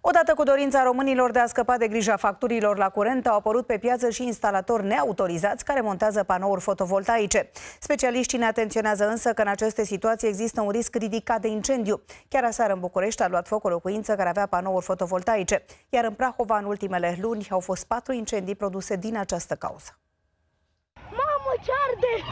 Odată cu dorința românilor de a scăpa de grija facturilor la curent, au apărut pe piață și instalatori neautorizați care montează panouri fotovoltaice. Specialiștii ne atenționează însă că în aceste situații există un risc ridicat de incendiu. Chiar aseară în București a luat foc o locuință care avea panouri fotovoltaice, iar în Prahova în ultimele luni au fost 4 incendii produse din această cauză. Mamă, ce arde!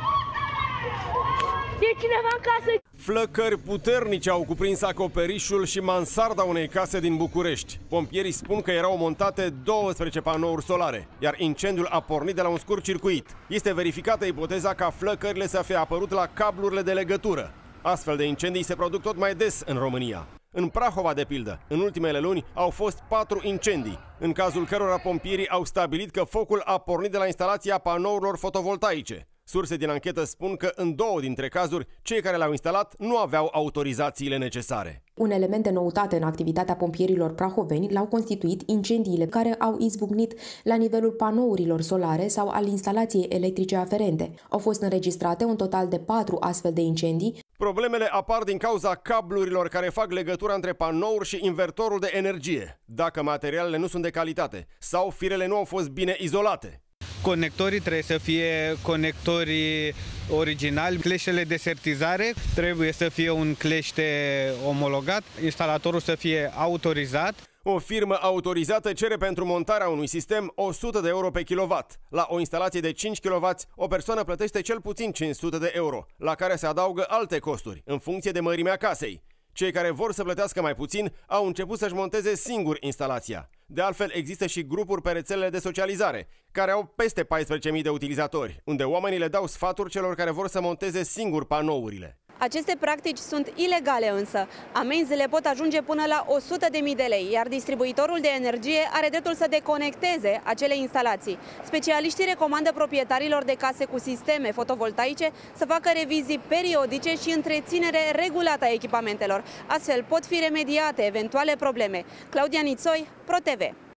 E cineva în casă! Flăcări puternice au cuprins acoperișul și mansarda unei case din București. Pompierii spun că erau montate 12 panouri solare, iar incendiul a pornit de la un scurt circuit. Este verificată ipoteza ca flăcările să fie apărut la cablurile de legătură. Astfel de incendii se produc tot mai des în România. În Prahova, de pildă, în ultimele luni au fost 4 incendii, în cazul cărora pompierii au stabilit că focul a pornit de la instalația panourilor fotovoltaice. Surse din anchetă spun că în 2 dintre cazuri, cei care le-au instalat nu aveau autorizațiile necesare. Un element de noutate în activitatea pompierilor prahoveni l-au constituit incendiile care au izbucnit la nivelul panourilor solare sau al instalației electrice aferente. Au fost înregistrate un total de 4 astfel de incendii. Problemele apar din cauza cablurilor care fac legătura între panouri și invertorul de energie, dacă materialele nu sunt de calitate sau firele nu au fost bine izolate. Conectorii trebuie să fie conectorii originali, cleștele de sertizare trebuie să fie un clește omologat, instalatorul să fie autorizat. O firmă autorizată cere pentru montarea unui sistem 100 de euro pe kilowatt. La o instalație de 5 kW, o persoană plătește cel puțin 500 de euro, la care se adaugă alte costuri, în funcție de mărimea casei. Cei care vor să plătească mai puțin au început să-și monteze singuri instalația. De altfel, există și grupuri pe rețelele de socializare, care au peste 14.000 de utilizatori, unde oamenii le dau sfaturi celor care vor să monteze singuri panourile. Aceste practici sunt ilegale însă. Amenzile pot ajunge până la 100.000 de lei, iar distribuitorul de energie are dreptul să deconecteze acele instalații. Specialiștii recomandă proprietarilor de case cu sisteme fotovoltaice să facă revizii periodice și întreținere regulată a echipamentelor. Astfel pot fi remediate eventuale probleme. Claudia Nițoi, ProTV.